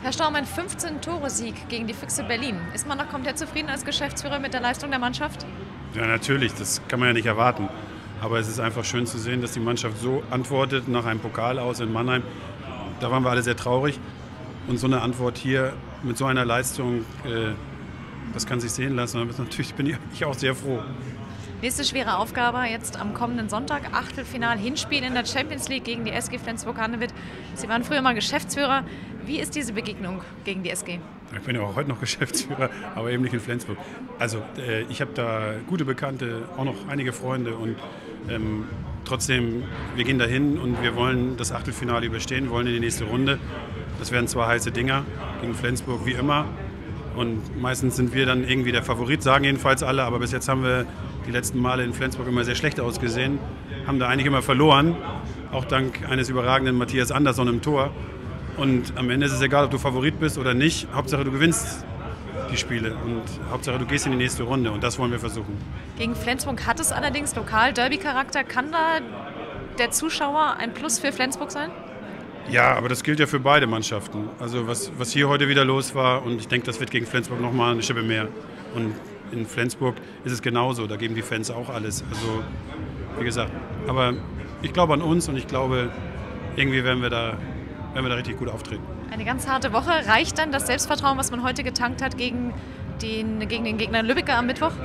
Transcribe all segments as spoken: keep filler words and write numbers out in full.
Herr Staumann, fünfzehn-Tore-Sieg gegen die Füchse Berlin. Ist man noch komplett zufrieden als Geschäftsführer mit der Leistung der Mannschaft? Ja, natürlich, das kann man ja nicht erwarten. Aber es ist einfach schön zu sehen, dass die Mannschaft so antwortet nach einem Pokal aus in Mannheim. Da waren wir alle sehr traurig. Und so eine Antwort hier mit so einer Leistung, äh, das kann sich sehen lassen. Und natürlich bin ich auch sehr froh. Nächste schwere Aufgabe jetzt am kommenden Sonntag, Achtelfinal, Hinspiel in der Champions League gegen die S G Flensburg-Handewitt. Sie waren früher mal Geschäftsführer. Wie ist diese Begegnung gegen die S G? Ich bin ja auch heute noch Geschäftsführer, aber eben nicht in Flensburg. Also äh, ich habe da gute Bekannte, auch noch einige Freunde und ähm, trotzdem, wir gehen dahin und wir wollen das Achtelfinale überstehen, wollen in die nächste Runde. Das werden zwei heiße Dinger gegen Flensburg wie immer. Und meistens sind wir dann irgendwie der Favorit, sagen jedenfalls alle. Aber bis jetzt haben wir die letzten Male in Flensburg immer sehr schlecht ausgesehen. Haben da eigentlich immer verloren. Auch dank eines überragenden Matthias Andersson im Tor. Und am Ende ist es egal, ob du Favorit bist oder nicht. Hauptsache du gewinnst die Spiele. Und Hauptsache du gehst in die nächste Runde. Und das wollen wir versuchen. Gegen Flensburg hat es allerdings Lokal-Derby-Charakter. Kann da der Zuschauer ein Plus für Flensburg sein? Ja, aber das gilt ja für beide Mannschaften. Also was, was hier heute wieder los war, und ich denke, das wird gegen Flensburg nochmal eine Schippe mehr. Und in Flensburg ist es genauso, da geben die Fans auch alles. Also, wie gesagt, aber ich glaube an uns und ich glaube, irgendwie werden wir da, werden wir da richtig gut auftreten. Eine ganz harte Woche. Reicht dann das Selbstvertrauen, was man heute getankt hat gegen den, gegen den Gegner Lübecker am Mittwoch?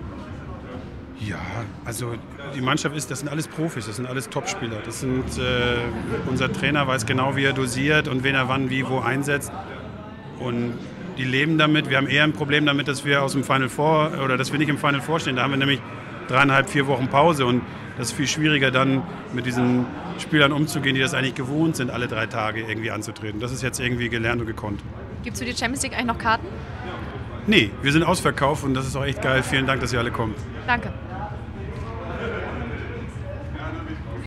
Ja, also die Mannschaft ist, das sind alles Profis, das sind alles Topspieler. Das sind, äh, unser Trainer weiß genau, wie er dosiert und wen er wann, wie, wo einsetzt. Und die leben damit. Wir haben eher ein Problem damit, dass wir aus dem Final Four oder dass wir nicht im Final Four stehen. Da haben wir nämlich dreieinhalb, vier Wochen Pause und das ist viel schwieriger dann mit diesen Spielern umzugehen, die das eigentlich gewohnt sind, alle drei Tage irgendwie anzutreten. Das ist jetzt irgendwie gelernt und gekonnt. Gibt es für die Champions League eigentlich noch Karten? Nee, wir sind ausverkauft und das ist auch echt geil. Vielen Dank, dass ihr alle kommt. Danke.